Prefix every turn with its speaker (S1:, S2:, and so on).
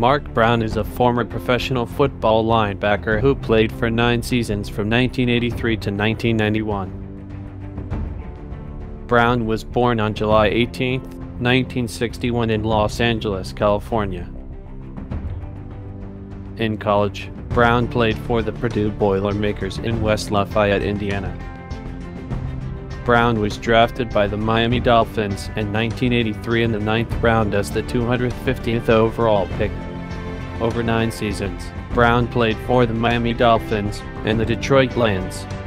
S1: Mark Brown is a former professional football linebacker who played for 9 seasons from 1983 to 1991. Brown was born on July 18, 1961 in Los Angeles, California. In college, Brown played for the Purdue Boilermakers in West Lafayette, Indiana. Brown was drafted by the Miami Dolphins in 1983 in the 9th round as the 250th overall pick. Over 9 seasons, Brown played for the Miami Dolphins and the Detroit Lions.